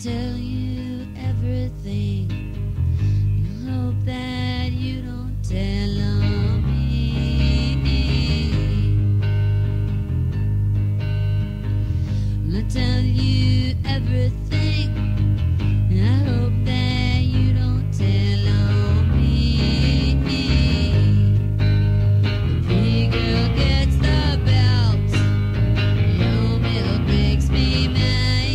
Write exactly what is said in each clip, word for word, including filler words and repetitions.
tell you everything. You hope that you don't tell on me. I tell you everything. I hope that you don't tell on me. The big girl gets the belt. Your milk makes me mad.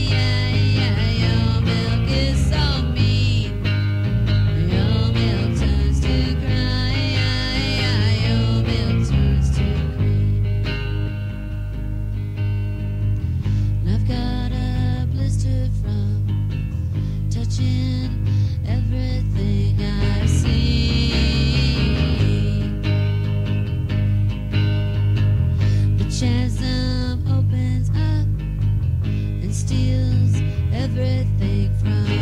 Your milk is so mean. Your milk turns to cry. Your milk turns to cream. And I've got a blister from touching everything I see. The chasm opens up and steals everything from